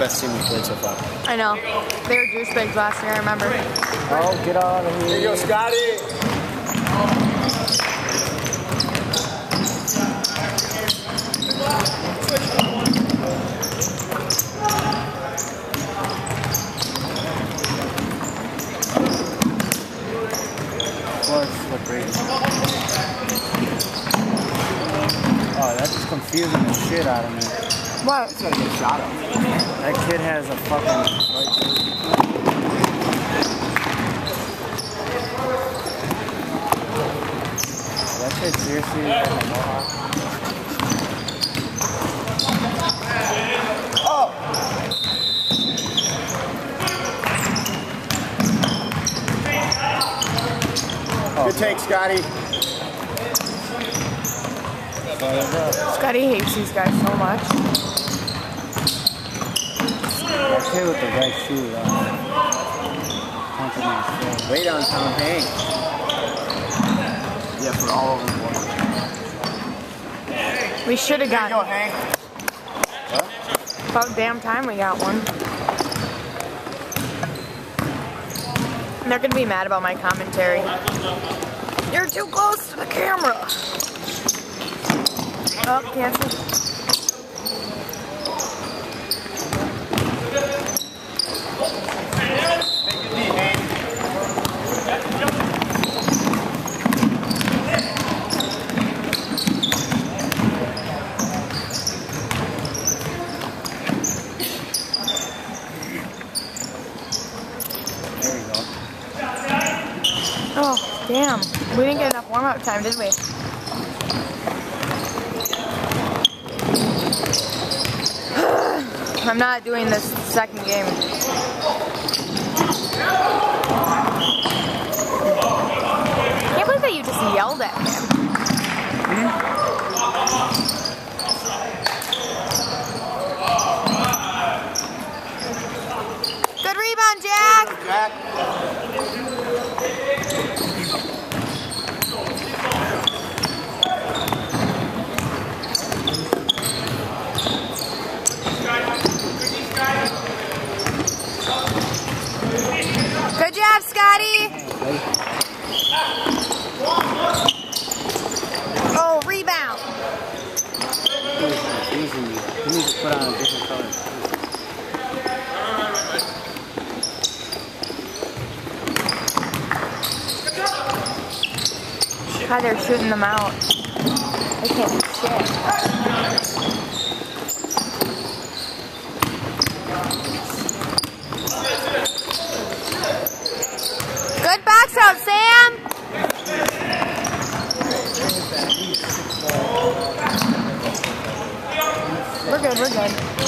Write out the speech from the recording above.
best team we played so far. I know. They were douchebags last year, I remember. Oh, get out of here. There you go, Scotty. Slippery. Oh, that's just confusing the shit out of me. What? He's gonna get shot up. That kid has a fucking... That kid seriously has a mohawk. Good take, Scotty. Scotty hates these guys so much. That kid with the red shoe, punching me in the face. Way downtown, Hank. Yeah, for all over the board. We should have There you go, gotten Hank. What? about damn time we got one. And they're gonna be mad about my commentary. You're too close to the camera. Oh, cancel. Oh, damn. We didn't get enough warm-up time, did we? I'm not doing this second game. I can't believe that you just yelled at him. Good rebound, Jack! Jack. Good job, Scotty! Oh, rebound! Easy. You need to put on a different color. God, they're shooting them out. They can't do shit. Good box out, Sam! We're good, we're good.